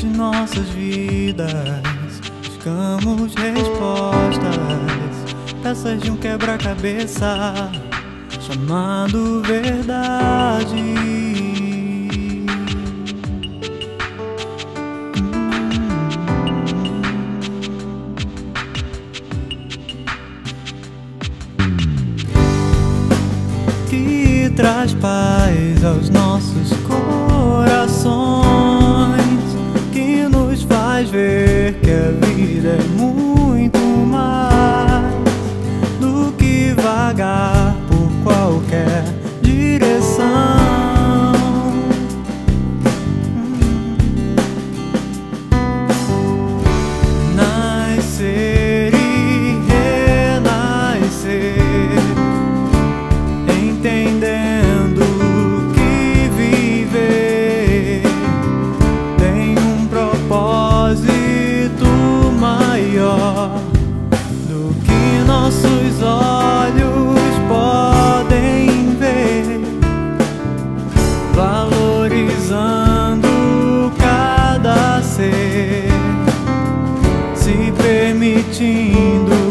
de nossas vidas buscamos respostas, peças de um quebra-cabeça chamado verdade. Que traz paz aos nossos corações, que nos faz ver que a vida é muito mais do que vagar por qualquer direção. Nascer e renascer, entendendo que viver tem um propósito maior do que nossos olhos podem ver, valorizando cada ser, se permitindo